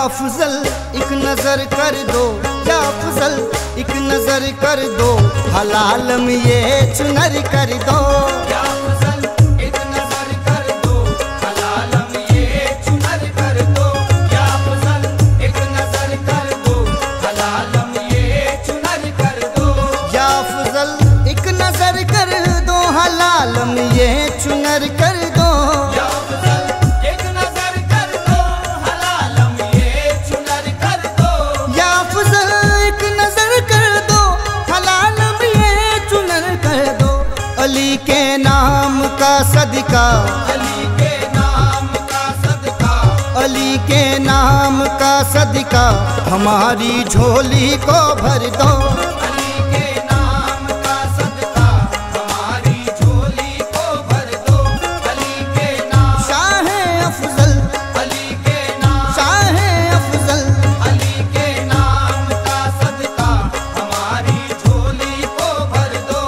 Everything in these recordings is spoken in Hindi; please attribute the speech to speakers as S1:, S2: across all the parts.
S1: अफजल एक नजर कर दो, या अफजल एक नजर कर दो, हलाल में ये चुनर कर दो।
S2: या अफजल एक नजर कर दो, हलाल में ये चुनर कर दो। या अफजल एक नजर कर दो, हलाल में ये चुनर कर दो।
S1: या अफजल एक नजर कर दो, हलाल में ये चुनर कर दो। अली के नाम का सदका,
S2: अली के नाम का सदका,
S1: अली के नाम का सदका, हमारी झोली को भर दो।
S2: अली के नाम का सदका, हमारी झोली को भर दो। अली के नाम
S1: शाह अफजल,
S2: अली के नाम
S1: शाह अफजल,
S2: अली के नाम का सदका, हमारी झोली को भर दो।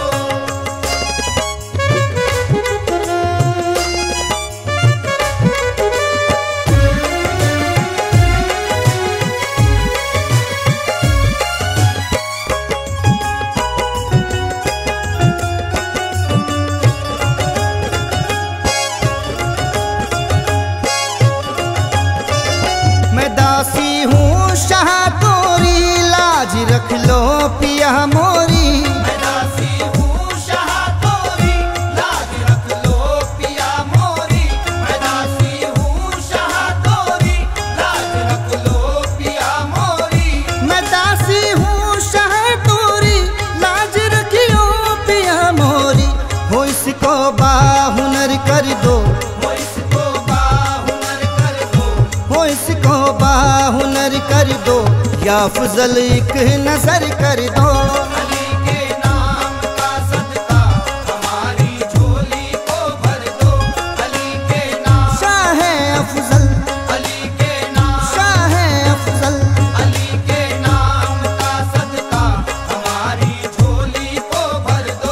S1: दासी हूँ शाह तोरी, लाज रख लो पिया मोरी।
S2: मैं दासी हूँ शाह तोरी, लाज रख लो पिया मोरी। मैं दासी हूँ शाह तोरी, लाज रख लो पिया मोरी।
S1: मैं दासी हूँ शाह तोरी, लाज रखियो पिया मोरी। हो इसको बाहुनर कर दो,
S2: हो इसको बाहुनर कर दो,
S1: हो इसको बाहुनर कर दो, या अफजल एक नजर कर दो।
S2: अली के नाम का सदका, हमारी झोली को भर दो। अली के नाम
S1: शाह अफजल,
S2: अली के नाम
S1: शाह अफजल,
S2: अली के नाम का सदका, हमारी झोली को भर दो।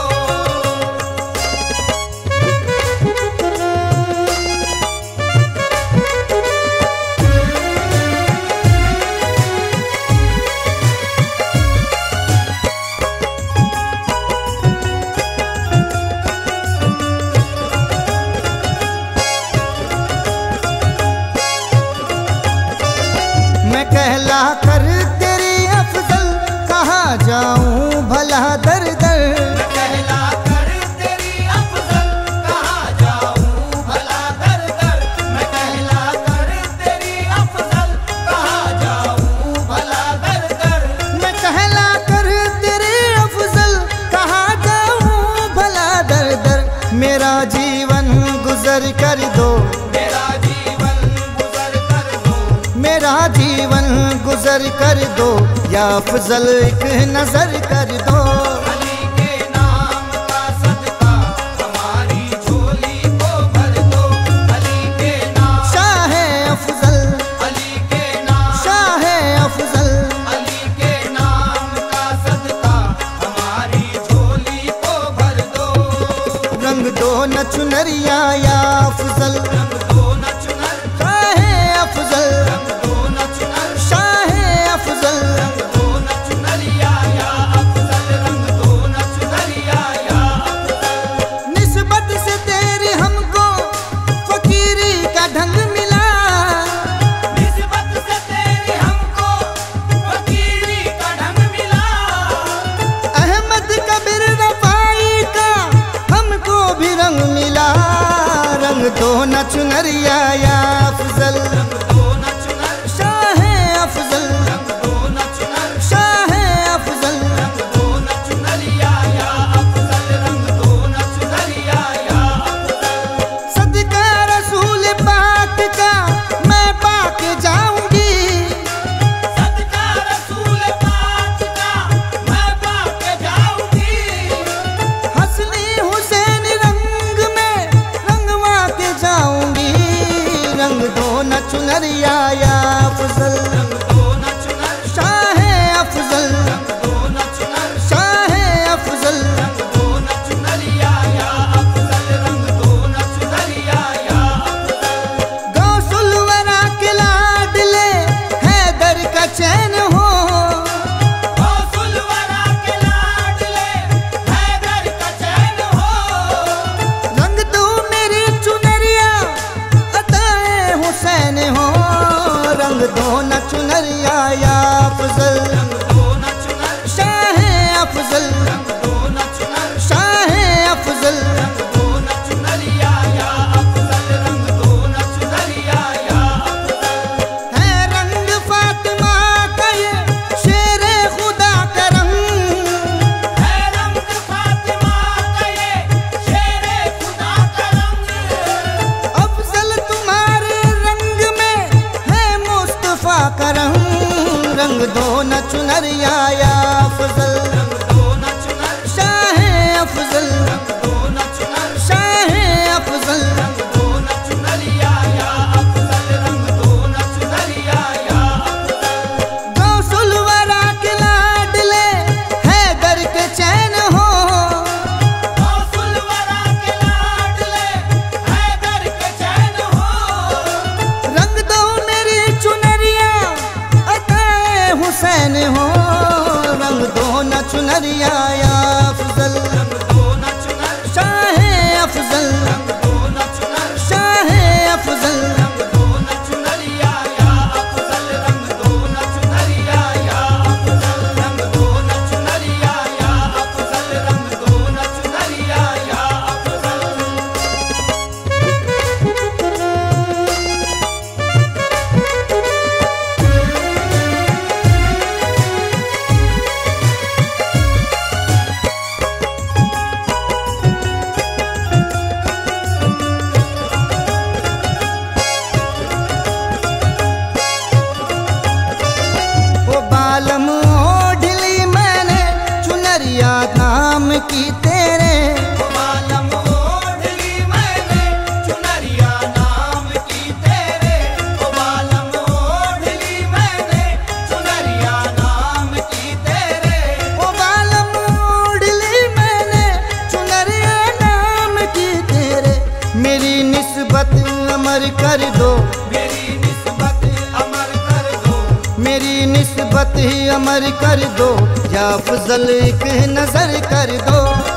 S1: मैं कहला कर तेरी अफजल, कहाँ जाऊं भला दर दर।
S2: मैं कहला कर तेरी अफजल, कहाँ जाऊं भला दर दर। मैं कहला कर तेरी अफजल, कहाँ जाऊं भला दर दर।
S1: मैं कहला कर तेरी अफजल, कहाँ जाऊं भला दर दर। मेरा जीवन गुजर कर दो,
S2: मेरा जीवन गुजर कर दो,
S1: मेरा जीवन गुजर कर दो, या अफजल एक नजर कर दो।
S2: अली के नाम का सदका, हमारी झोली को भर दो। अली के नाम
S1: शाह अफजल,
S2: अली के नाम
S1: शाह अफजल,
S2: अली के नाम का सदका, हमारी झोली को भर दो।
S1: रंग दो न चुनरिया या अफजल,
S2: रंग दो न चुनर,
S1: शाह अफजल,
S2: रंग दो न चुनर,
S1: शाह अफजल,
S2: रंग दो न चुनरिया या अफजल, रंग दो न चुनरिया या अफजल।
S1: निस्बत से तेरी हमको फकीरी का ढंग मिला,
S2: निस्बत से तेरी हमको फकीरी का ढंग मिला।
S1: अहमद कबीर रफाई का हमको भी रंग मिला। रंग दो न चुनरिया या अफजल,
S2: रंग दो न चुनर,
S1: शाह अफजल,
S2: रंग दो न चुनर,
S1: शाह अफजल,
S2: रंग दो न चुनरिया या अफजल, रंग दो न चुनरिया या अफजल।
S1: सदका रसूल पाक का मैं पाक जाऊंगी,
S2: सदका रसूल पाक का मैं पाक जाऊंगी।
S1: हसनी हुसैन रंग में रंगवा के जाऊंगी। रंग दो न चुनरिया या अफजल,
S2: रंग दो न चुनर,
S1: शाह अफजल,
S2: रंग दो न चुनर,
S1: शाह अफजल,
S2: रंग दो न चुनरिया या अफजल, रंग दो न चुनरिया या अफजल।
S1: गौसुल वरा के लाडले अफजल।
S2: रंग दो न चुनरिया या अफजल, रंग दो न चुनरिया या अफजल।
S1: है रंग फातिमा का ये शेरे खुदा का रंग,
S2: है रंग फातिमा का ये शेरे खुदा का रंग।
S1: अफजल तुम्हारे रंग में है मुस्तफा का रंग। रंग दो न चुनरिया या अफजल,
S2: रंग दो न चुनर,
S1: शाह अफजल,
S2: रंग दो न चुनर,
S1: शाह अफजल।
S2: रंग दो न चुनरिया या अफजल, रंग दो न चुनरिया या अफजल।
S1: गौसुल वरा के लाडले है दर के चैन हो,
S2: गौसुल वरा के लाडले हैदर के चैन हो।
S1: रंग दो मेरी चुनरिया अताए हुसैन हो। रंग दो न चुनरिया या अफजल,
S2: रंग दो न चुनर,
S1: शाह अफजल,
S2: रंग दो न चुनर,
S1: शाह अफजल।
S2: रंग दो न चुनरिया या अफजल, रंग दो न चुनरिया या अफजल, रंग दो न चुनरिया या अफजल, रंग दो न चुनरिया या अफजल।
S1: वो बालम ओढ़ली मैंने चुनरिया नाम की तेरे।
S2: मालम ओढ़ली मैंने चुनरिया नाम की तेरे। ओ मालम ओढ़ली मैंने चुनरिया नाम की तेरे।
S1: वो बालम ओढ़ली मैंने चुनरिया नाम की तेरे। मेरी निस्बत अमर कर दो,
S2: मेरी निस्बत अमर कर दो,
S1: मेरी निस्बत ही अमर कर दो। या अफजल एक नजर कर दो,